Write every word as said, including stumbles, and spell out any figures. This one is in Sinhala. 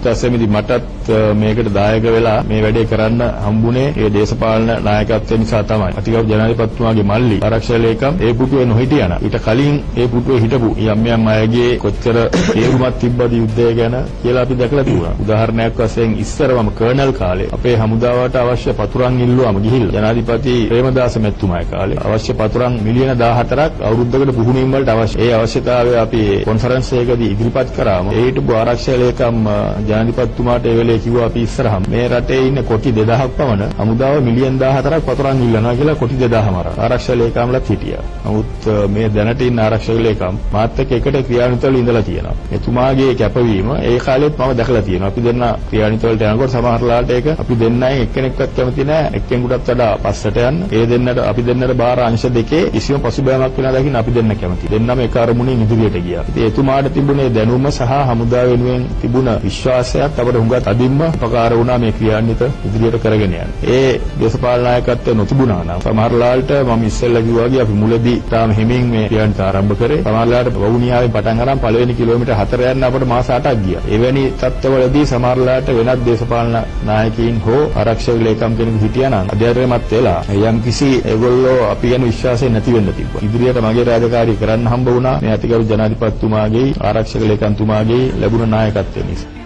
ඊට මටත් මේකට දායක වෙලා මේ වැඩේ කරන්න හම්බුනේ ඒ දේශපාලන නායකත්වය නිසා තමයි. අතිගෞරව ජනාධිපතිතුමාගේ මල්ලි ආරක්ෂක ලේකම් ඒ පුටුවේ නොහිටියා නම් ඊට කලින් ඒ පුටුවේ හිටපු යම් යම් අයගේ කොච්චර තේරුමක් තිබ්බද යුද්ධය ගැන කියලා අපි දැකලා තියෙනවා. උදාහරණයක් වශයෙන් ඉස්සරවම කර්නල් කාලේ අපේ හමුදාවට අවශ්‍ය පතුරන් ඉල්ලුවාම ගිහිල්ලා ජනාධිපති ප්‍රේමදාස මැතිතුමාගේ කාලේ අවශ්‍ය පතුරන් මිලියන දාහතරක් අවුරුද්දකට පුහුණුවීම් වලට අවශ්‍ය. ඒ අවශ්‍යතාවය අපි කොන්ෆරන්ස් එකකදී ඉදිරිපත් කරාම ඒ හිටපු ආරක්ෂක ලේකම් ජනාධිපතිතුමාට ඒ වෙලේ කිව්වා අපි ඉස්සරහම මේ රටේ ඉන්න කොටි දෙදහසක් පමණ හමුදාව මිලියන දාහතරක් පතුරන් ඉල්ලනවා කියලා කොටි දෙදහසම අර ආරක්ෂක ලේකම්ලත් හිටියා. නමුත් මේ දැනට ඉන්න ආරක්ෂක ලේකම් මාත් එක්ක එකට ක්‍රියානිතවල ඉඳලා තියෙනවා. එතුමාගේ කැපවීම ඒ කාලෙත් මම දැකලා තියෙනවා. අපි දෙන්න ක්‍රියානිතවලට යනකොට සමහරලාට ඒක අපි දෙන්නයි එක්කෙනෙක්වත් කැමති නැහැ. එක්කෙනෙකුටත් වඩා පස්සට යන්න. ඒ දෙන්නට අපි දෙන්නට බාර අංශ දෙකේ කිසිම පසුබෑමක් වෙනා දකින්න අපි දෙන්න කැමති. දෙන්නම එක අරමුණින් ඉදිරියට ගියා. ඉතින් එතුමාට තිබුණේ දැනුම සහ හමුදාව වෙනුවෙන් තිබුණ විශ්වාසයත් අපිට හුඟක් අදින්ම උපකාර වුණා මේ ක්‍රියාන්විත ඉදිරියට කරගෙන යන්න. ඒ දේශපාලන නායකත්වය නොතිබුණා නම් සමහරලාට මම ඉස්සෙල්ලා කිව්වා වගේ අපි මුලදී තාම හිමින් මේ ක්‍රියාන්විත ආරම්භ කරේ. සමහරලාට වවුනියාවෙන් පටන් අරන් පළවෙනි කිලෝමීටර් හතර යන්න අපිට මාස අටක් ගියා. එවැනි තත්ත්වවලදී සමහරලාට වෙනත් දේශපාලන නායකයින් හෝ ආරක්ෂක ලේකම් කෙනෙකු හිටියා නම් අධ්‍යයනයමත් වෙලා යම්කිසි ඒගොල්ලෝ අපි ගැන විශ්වාසය නැති වෙන්න තිබ්බා. ඉදිරියට මගේ රාජකාරී කරන්න හම්බ වුණා මේ අතිගෞරව ජනාධිපතිතුමාගේ ආරක්ෂක ලේකම්තුමාගේ ලැබුණ නායකත්වය නිසා.